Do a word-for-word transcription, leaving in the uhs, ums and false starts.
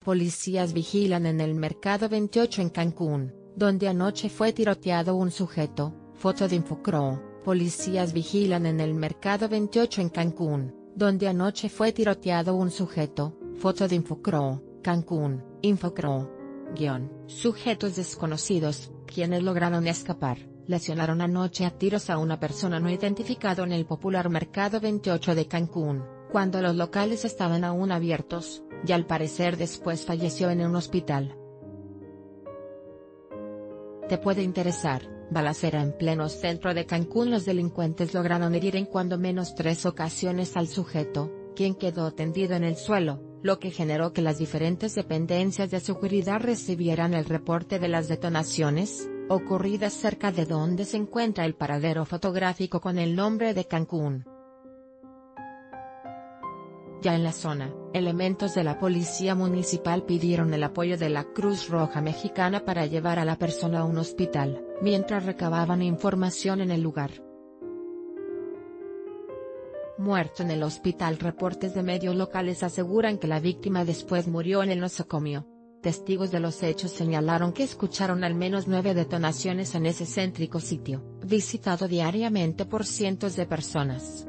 Policías vigilan en el Mercado veintiocho en Cancún, donde anoche fue tiroteado un sujeto. Foto de Infocro. Policías vigilan en el Mercado veintiocho en Cancún, donde anoche fue tiroteado un sujeto. Foto de Infocro, Cancún. Infocro. Guión. Sujetos desconocidos, quienes lograron escapar, lesionaron anoche a tiros a una persona no identificada en el popular Mercado veintiocho de Cancún, cuando los locales estaban aún abiertos, y al parecer después falleció en un hospital. Te puede interesar: balacera en pleno centro de Cancún. Los delincuentes lograron herir en cuando menos tres ocasiones al sujeto, quien quedó tendido en el suelo, lo que generó que las diferentes dependencias de seguridad recibieran el reporte de las detonaciones, ocurridas cerca de donde se encuentra el paradero fotográfico con el nombre de Cancún. Ya en la zona, elementos de la policía municipal pidieron el apoyo de la Cruz Roja Mexicana para llevar a la persona a un hospital, mientras recababan información en el lugar. Muerto en el hospital. Reportes de medios locales aseguran que la víctima después murió en el nosocomio. Testigos de los hechos señalaron que escucharon al menos nueve detonaciones en ese céntrico sitio, visitado diariamente por cientos de personas.